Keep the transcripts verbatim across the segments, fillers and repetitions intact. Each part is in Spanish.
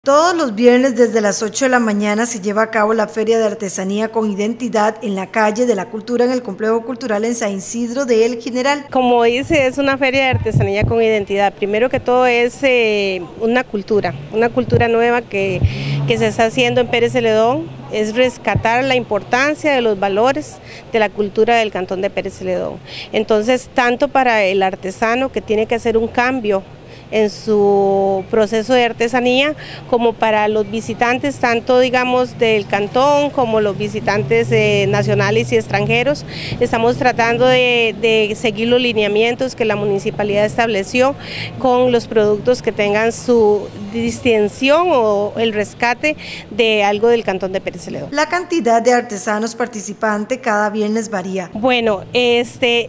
Todos los viernes desde las ocho de la mañana se lleva a cabo la Feria de Artesanía con Identidad en la calle de la Cultura en el Complejo Cultural en San Isidro de El General. Como dice, es una feria de artesanía con identidad. Primero que todo es eh, una cultura, una cultura nueva que, que se está haciendo en Pérez Celedón. Es rescatar la importancia de los valores de la cultura del cantón de Pérez Celedón. Entonces, tanto para el artesano que tiene que hacer un cambio en su proceso de artesanía, como para los visitantes, tanto digamos del cantón como los visitantes eh, nacionales y extranjeros. Estamos tratando de, de seguir los lineamientos que la municipalidad estableció con los productos que tengan su distinción o el rescate de algo del cantón de Pérez Celedón. La cantidad de artesanos participantes cada viernes varía. Bueno, este...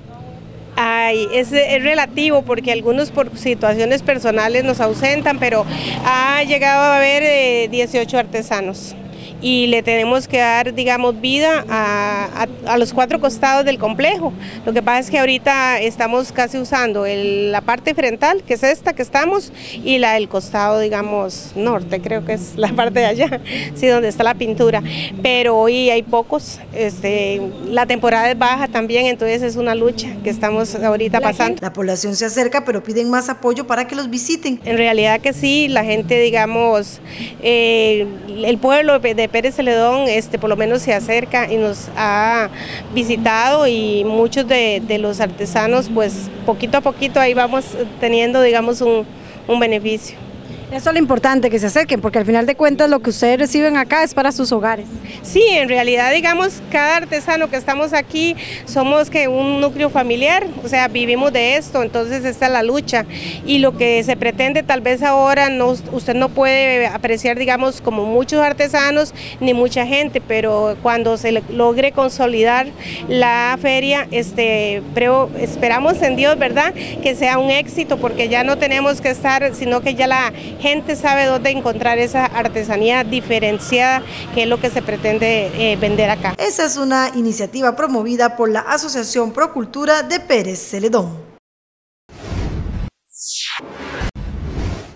Ay, es, es relativo porque algunos por situaciones personales nos ausentan, pero ha llegado a haber eh, dieciocho artesanos y le tenemos que dar, digamos, vida a, a, a los cuatro costados del complejo. Lo que pasa es que ahorita estamos casi usando el, la parte frontal, que es esta que estamos, y la del costado, digamos, norte, creo que es la parte de allá, sí, donde está la pintura. Pero hoy hay pocos, este, la temporada es baja también, entonces es una lucha que estamos ahorita pasando. La población se acerca, pero piden más apoyo para que los visiten. En realidad que sí, la gente, digamos, eh, el pueblo de Pérez Celedón este, por lo menos se acerca y nos ha visitado, y muchos de, de los artesanos pues poquito a poquito ahí vamos teniendo, digamos, un, un beneficio. Eso es lo importante, que se acerquen, porque al final de cuentas lo que ustedes reciben acá es para sus hogares. Sí, en realidad, digamos, cada artesano que estamos aquí somos que un núcleo familiar, o sea, vivimos de esto, entonces esta es la lucha, y lo que se pretende tal vez ahora, no, usted no puede apreciar, digamos, como muchos artesanos ni mucha gente, pero cuando se logre consolidar la feria, este, pero esperamos en Dios, ¿verdad?, que sea un éxito, porque ya no tenemos que estar, sino que ya la gente sabe dónde encontrar esa artesanía diferenciada, que es lo que se pretende eh, vender acá. Esa es una iniciativa promovida por la Asociación Pro Cultura de Pérez Celedón.